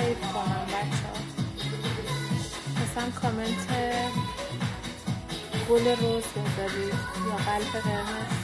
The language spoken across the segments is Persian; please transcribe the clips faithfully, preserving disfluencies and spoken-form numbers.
سیو کنم بچه ها. مثلا کامنت گل روز بذارید یا قلب قرمز.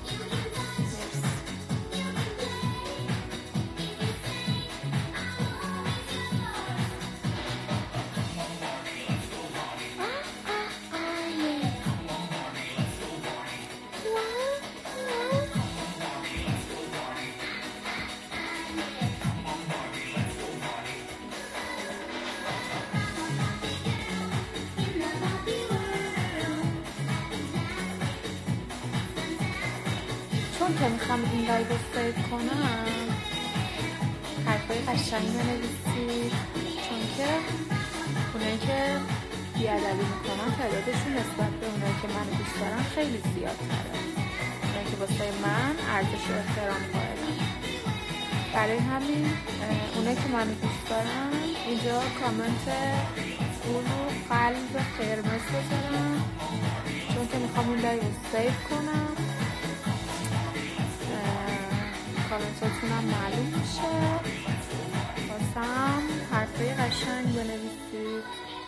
چون که میخوام این لایو رو سیو کنم حرفای قشنگ بنویسید، چون که اونایی که بیادبی میکنن تعدادشون نسبت به اونایی که منو دوست دارن خیلی زیادتره، اونایی که واسه من ارزش و احترام قائلن. برای همین اونایی که منو دوست دارن اینجا کامنت اونو قلب قرمز بذارن، چون که میخوام اون لایو رو سیو کنم، کامنتاتونم معلوم میشه، واسم حرفای قشنگ بنویسید.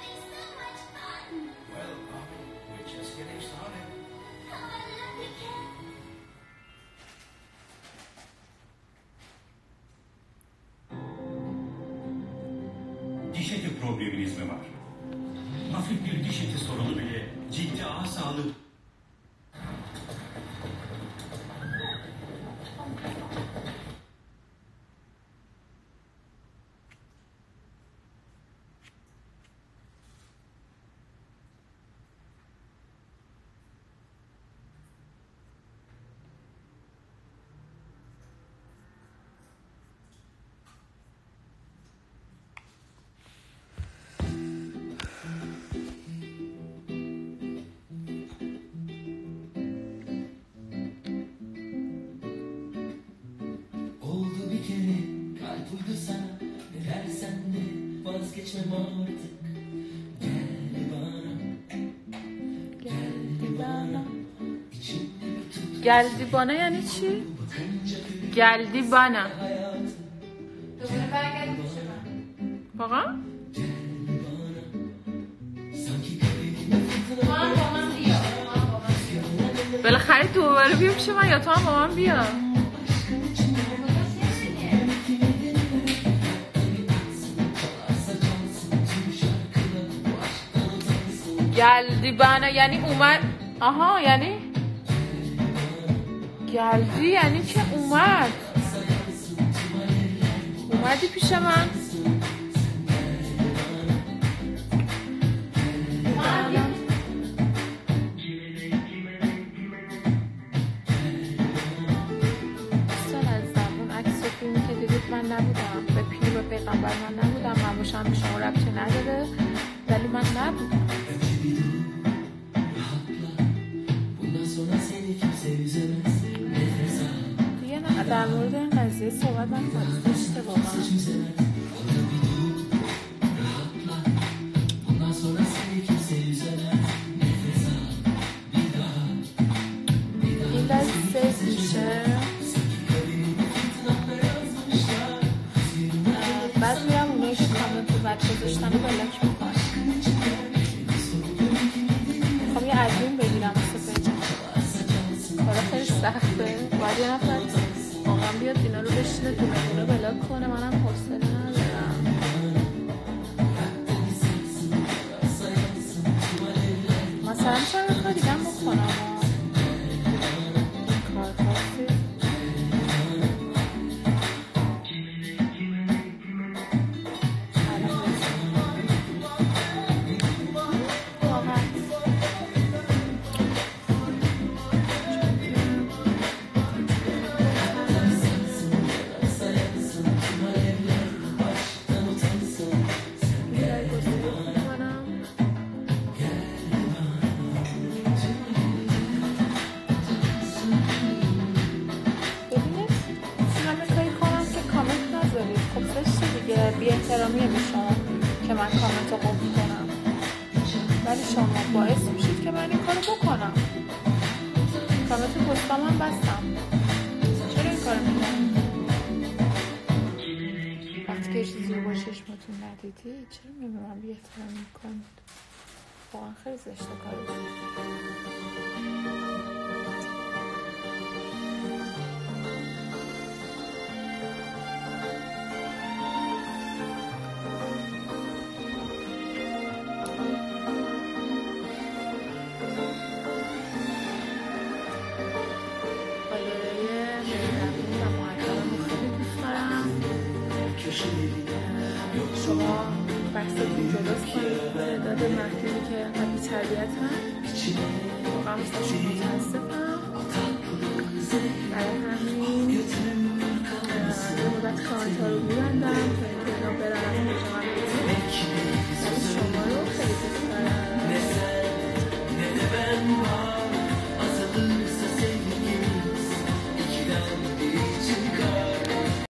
Diş eti probleminiz mi var? Hafif bir diş eti sorunu bile ciddi ağız sağlığı. Uydu sana ne dersen de vazgeçmem artık. Gel bana, gel bana. geldi bana yani چی؟ geldi bana. واقعا؟ بالاخره دوباره بیام پیش من یا تو هم با من بیا. geldi bana یعنی اومد. آها یعنی geldi یعنی که اومد، اومدی پیش من. من نبودم، به پیر و پیغمبر من نبودم، من باشم به شما ربطی نداره، ولی من نبودم. دیگه نه در مورد این قضیه صحبت من فرستشته واقعا. این دست سیز میشه، بعد میرم اونایی که کامنت رو بد گذاشتن رو بلاک میکنم. میخوام یه ادمین بگیرم واسه پیجم، کارا خیلی سخته، باید یه نفر واقعا بیاد اینا رو بشینه دونه دونه بلاک کنه، منم حوصله ندارم. مثلا چرا کار دیگه هم بکنم این کار خاصی. بی احترامیه به شما که من کامنت رو قفل کنم، ولی شما باعث میشید که من این کارو بکنم. کامنت پستام هم بستم، چرا این کارو میکنم؟ وقتی که چیزی رو با چشمتون خودتون ندیدی؟ چرا میگه من بی احترامی میکنید؟ واقعا خیلی زشته کارتون. شما بحثتون درست کنید. تعداد محدودی که انقدر بی‌تربیتن واقعا مستشون متاسفم. برای همین